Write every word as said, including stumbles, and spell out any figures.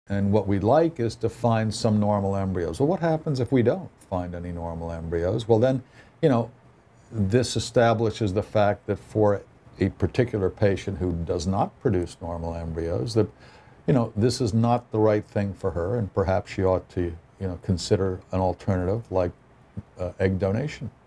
And what we'd like is to find some normal embryos. Well, what happens if we don't find any normal embryos? Well, then, you know, this establishes the fact that for a particular patient who does not produce normal embryos, that, you know, this is not the right thing for her, and perhaps she ought to, you know, consider an alternative like uh, egg donation.